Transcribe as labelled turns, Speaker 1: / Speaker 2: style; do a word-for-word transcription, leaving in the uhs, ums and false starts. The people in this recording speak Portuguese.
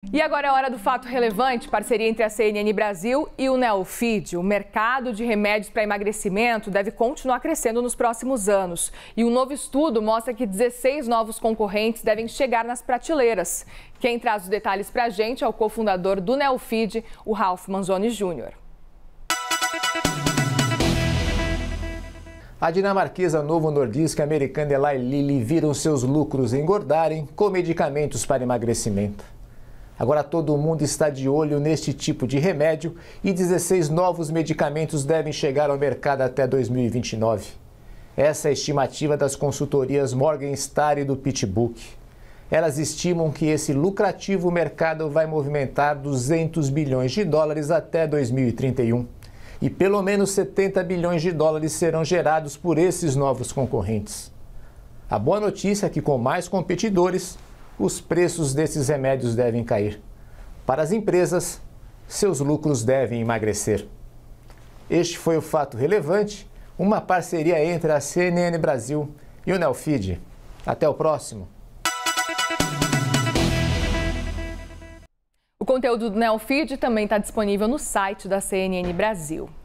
Speaker 1: E agora é hora do fato relevante, parceria entre a C N N Brasil e o Neofeed. O mercado de remédios para emagrecimento deve continuar crescendo nos próximos anos. E um novo estudo mostra que dezesseis novos concorrentes devem chegar nas prateleiras. Quem traz os detalhes para a gente é o cofundador do Neofeed, o Ralph Manzoni Júnior
Speaker 2: A dinamarquesa Novo Nordisk e a americana Eli Lilly viram seus lucros engordarem com medicamentos para emagrecimento. Agora todo mundo está de olho neste tipo de remédio e dezesseis novos medicamentos devem chegar ao mercado até dois mil e vinte e nove. Essa é a estimativa das consultorias Morningstar e do PitchBook. Elas estimam que esse lucrativo mercado vai movimentar duzentos bilhões de dólares até dois mil e trinta e um. E pelo menos setenta bilhões de dólares serão gerados por esses novos concorrentes. A boa notícia é que com mais competidores, os preços desses remédios devem cair. Para as empresas, seus lucros devem emagrecer. Este foi o Fato Relevante, uma parceria entre a C N N Brasil e o Neofeed. Até o próximo.
Speaker 1: O conteúdo do Neofeed também está disponível no site da C N N Brasil.